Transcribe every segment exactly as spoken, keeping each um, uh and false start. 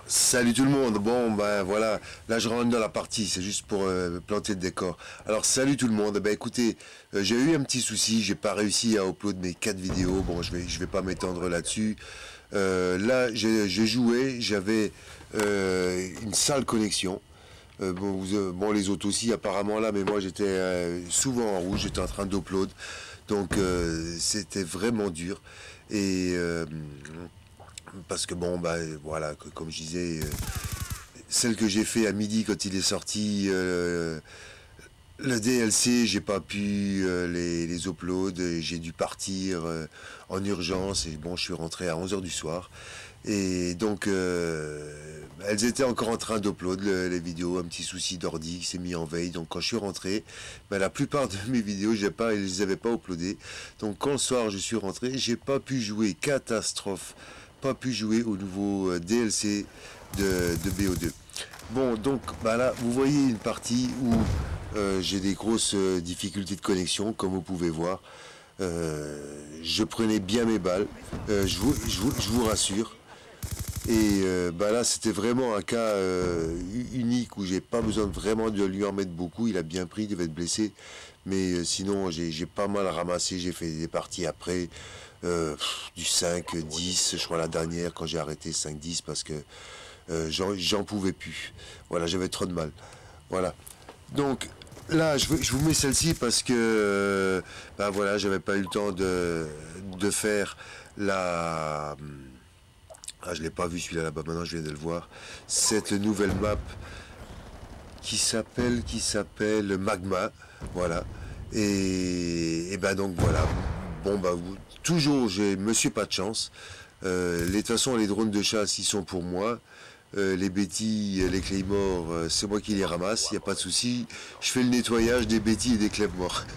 Salut tout le monde, bon ben voilà, là je rentre dans la partie, c'est juste pour euh, planter le décor. Alors salut tout le monde, ben écoutez, euh, j'ai eu un petit souci, j'ai pas réussi à upload mes quatre vidéos, bon je vais, je vais pas m'étendre là-dessus. Euh, là j'ai joué, j'avais euh, une sale connexion, euh, bon, vous, euh, bon les autres aussi apparemment là, mais moi j'étais euh, souvent en rouge, j'étais en train d'upload, donc euh, c'était vraiment dur. Et... Euh, parce que bon bah voilà, comme je disais, euh, celle que j'ai fait à midi quand il est sorti, euh, le D L C, j'ai pas pu euh, les, les uploads, j'ai dû partir euh, en urgence, et bon je suis rentré à onze heures du soir, et donc euh, elles étaient encore en train d'upload le, les vidéos, un petit souci d'ordi qui s'est mis en veille, donc quand je suis rentré, ben, la plupart de mes vidéos j'ai pas, je les avais pas uploadées, donc quand le soir je suis rentré, j'ai pas pu jouer, catastrophe, pas pu jouer au nouveau euh, D L C de, de B O deux. Bon, donc bah là, vous voyez une partie où euh, j'ai des grosses euh, difficultés de connexion, comme vous pouvez voir. Euh, je prenais bien mes balles, euh, je, vous, je, vous, je vous rassure. Et euh, bah là, c'était vraiment un cas euh, unique où j'ai pas besoin de vraiment de lui en mettre beaucoup. Il a bien pris, il devait être blessé. Mais euh, sinon, j'ai pas mal ramassé. J'ai fait des parties après, euh, du cinq, dix, je crois la dernière, quand j'ai arrêté cinq dix, parce que euh, j'en pouvais plus. Voilà, j'avais trop de mal. Voilà. Donc là, je, je vous mets celle-ci parce que euh, ben voilà, j'avais pas eu le temps de, de faire la... Ah, je l'ai pas vu celui-là là-bas, maintenant je viens de le voir. Cette nouvelle map qui s'appelle qui s'appelle Magma, voilà. Et, et ben donc voilà. Bon bah vous, toujours, je me suis pas de chance. Euh, les, de toute façon, les drones de chasse, ils sont pour moi. Euh, les bêtis, les claymores, euh, c'est moi qui les ramasse, il n'y a pas de souci. Je fais le nettoyage des bêtis et des claymores.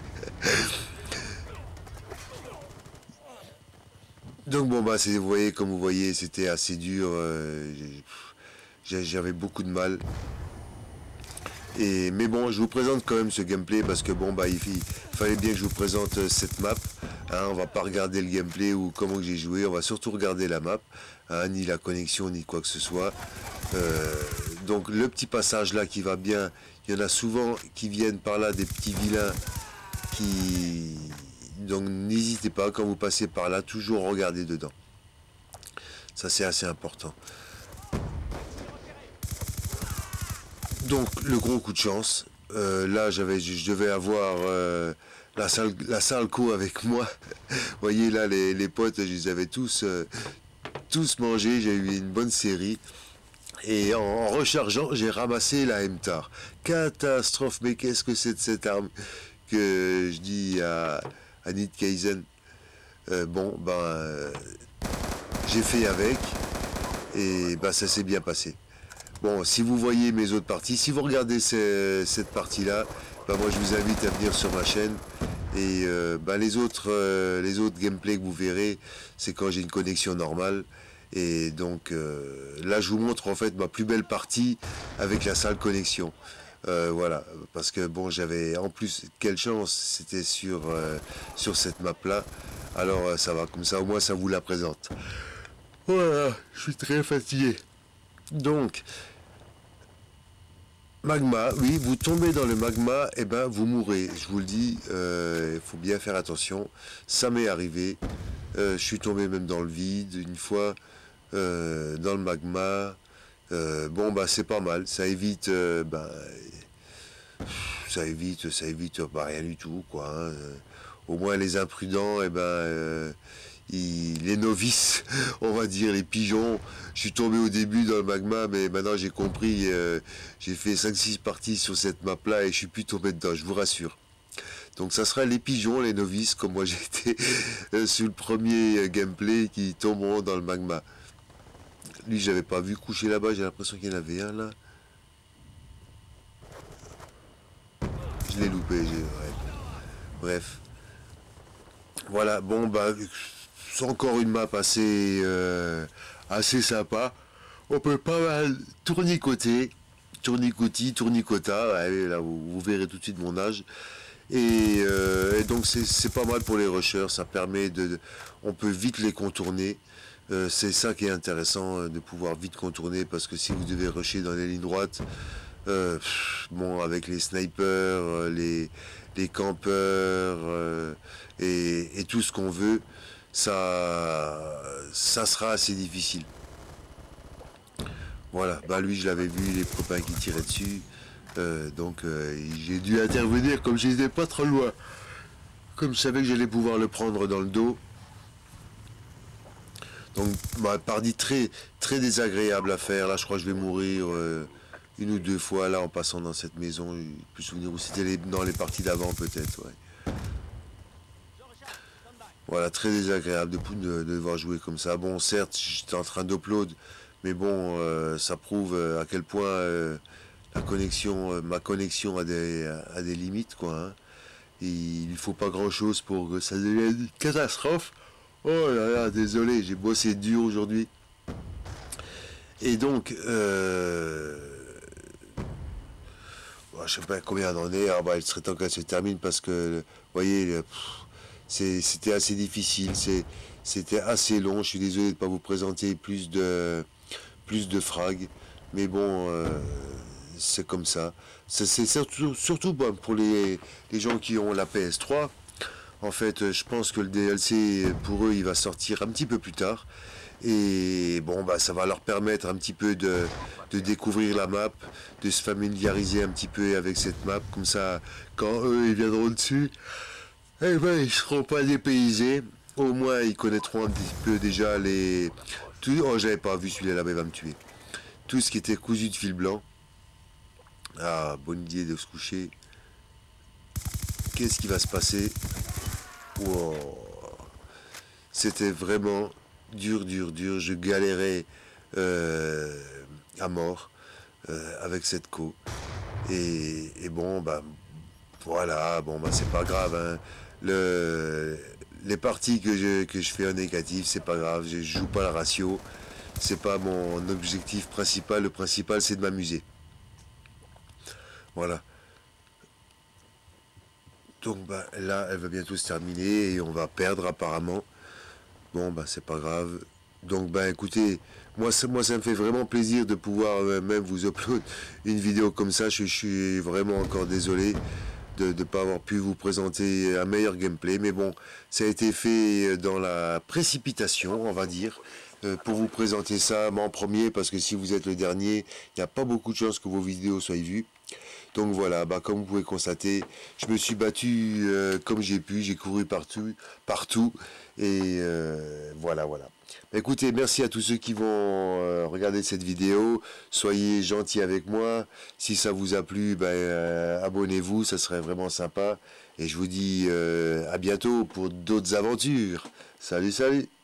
Donc bon bah c'est, vous voyez, comme vous voyez, c'était assez dur, euh, j'avais beaucoup de mal. Et mais bon, je vous présente quand même ce gameplay parce que bon bah il, il fallait bien que je vous présente cette map. Hein, on va pas regarder le gameplay ou comment j'ai joué, on va surtout regarder la map, hein, ni la connexion ni quoi que ce soit. Euh, donc le petit passage là qui va bien, il y en a souvent qui viennent par là, des petits vilains qui... Donc n'hésitez pas, quand vous passez par là, toujours regarder dedans. Ça c'est assez important. Donc le gros coup de chance, euh, là j'avais, je devais avoir euh, la salle, la salco avec moi. Vous voyez là les, les potes, je les avais tous, euh, tous mangés, j'ai eu une bonne série. Et en, en rechargeant, j'ai ramassé la M T A R. Catastrophe, mais qu'est-ce que c'est de cette arme que je dis à, à Nid Kaizen. Euh, bon, ben, euh, j'ai fait avec, et ben ça s'est bien passé. Bon, si vous voyez mes autres parties, si vous regardez ces, cette partie-là, ben moi je vous invite à venir sur ma chaîne. Et euh, ben les autres, euh, les autres gameplays que vous verrez, c'est quand j'ai une connexion normale. Et donc euh, là, je vous montre en fait ma plus belle partie avec la sale connexion. Euh, voilà, parce que bon, j'avais en plus, quelle chance, c'était sur euh, sur cette map-là. Alors euh, ça va, comme ça au moins ça vous la présente. Voilà, je suis très fatigué. Donc, magma, oui, vous tombez dans le magma, et eh ben vous mourrez. Je vous le dis, il euh, faut bien faire attention. Ça m'est arrivé. Euh, je suis tombé même dans le vide une fois, euh, dans le magma. Euh, bon bah c'est pas mal. Ça évite, euh, bah, ça évite, ça évite bah, rien du tout quoi. Hein. Au moins les imprudents, et eh ben. Euh, Il, les novices, on va dire, les pigeons. Je suis tombé au début dans le magma, mais maintenant j'ai compris, euh, j'ai fait cinq six parties sur cette map-là et je suis plus tombé dedans, je vous rassure. Donc ça sera les pigeons, les novices, comme moi j'ai été euh, sur le premier euh, gameplay, qui tomberont dans le magma. Lui, j'avais pas vu coucher là-bas, j'ai l'impression qu'il y en avait un là. Je l'ai loupé, j'ai... Ouais. Bref. Voilà, bon bah... C'est encore une map assez, euh, assez sympa. On peut pas mal tournicoter, tournicoti, tournicota, ouais, là vous, vous verrez tout de suite mon âge. Et, euh, et donc c'est pas mal pour les rushers, ça permet de, on peut vite les contourner. Euh, c'est ça qui est intéressant, euh, de pouvoir vite contourner, parce que si vous devez rusher dans les lignes droites, euh, pff, bon, avec les snipers, euh, les, les campeurs euh, et, et tout ce qu'on veut, ça, ça sera assez difficile. Voilà, bah lui je l'avais vu, les copains qui tiraient dessus, euh, donc euh, j'ai dû intervenir comme j'étais pas trop loin. Comme je savais que j'allais pouvoir le prendre dans le dos. Donc, bah, partie très, très désagréable à faire. Là, je crois que je vais mourir euh, une ou deux fois là en passant dans cette maison. Je peux me souvenir où c'était les, dans les parties d'avant peut-être. Ouais. Voilà, très désagréable de, de, de devoir jouer comme ça. Bon, certes, j'étais en train d'upload, mais bon, euh, ça prouve euh, à quel point euh, la connexion, euh, ma connexion a des, a des limites, quoi. Hein. Et il ne faut pas grand-chose pour que ça devienne une catastrophe. Oh là là, désolé, j'ai bossé dur aujourd'hui. Et donc, euh, bon, je sais pas combien on en est. Ah bah, il serait temps qu'elle se termine parce que, vous voyez, c'était assez difficile, c'était assez long. Je suis désolé de ne pas vous présenter plus de, plus de frags, mais bon, euh, c'est comme ça. C'est surtout, surtout bon, pour les, les gens qui ont la P S trois. En fait, je pense que le D L C, pour eux, il va sortir un petit peu plus tard. Et bon, bah, ça va leur permettre un petit peu de, de découvrir la map, de se familiariser un petit peu avec cette map. Comme ça, quand eux, ils viendront dessus, eh ben, ils ne seront pas dépaysés. Au moins, ils connaîtront un petit peu déjà les... Tout... Oh, j'avais pas vu celui-là, là-bas, il va me tuer. Tout ce qui était cousu de fil blanc. Ah, bonne idée de se coucher. Qu'est-ce qui va se passer? Wow. C'était vraiment dur, dur, dur. Je galérais euh, à mort euh, avec cette co. Et, et bon, bah voilà, bon, bah c'est pas grave. Hein. Le, les parties que je, que je fais en négatif, c'est pas grave. Je joue pas la ratio. C'est pas mon objectif principal. Le principal, c'est de m'amuser. Voilà. Donc bah, là, elle va bientôt se terminer et on va perdre apparemment. Bon, bah c'est pas grave. Donc bah écoutez, moi ça, moi ça me fait vraiment plaisir de pouvoir euh, même vous upload une vidéo comme ça. Je, je suis vraiment encore désolé de ne pas avoir pu vous présenter un meilleur gameplay. Mais bon, ça a été fait dans la précipitation, on va dire, euh, pour vous présenter ça en premier, parce que si vous êtes le dernier, il n'y a pas beaucoup de chances que vos vidéos soient vues. Donc voilà, bah comme vous pouvez constater, je me suis battu euh, comme j'ai pu, j'ai couru partout, partout, et euh, voilà, voilà. Écoutez, merci à tous ceux qui vont euh, regarder cette vidéo, soyez gentils avec moi, si ça vous a plu, bah, euh, abonnez-vous, ça serait vraiment sympa, et je vous dis euh, à bientôt pour d'autres aventures. Salut, salut!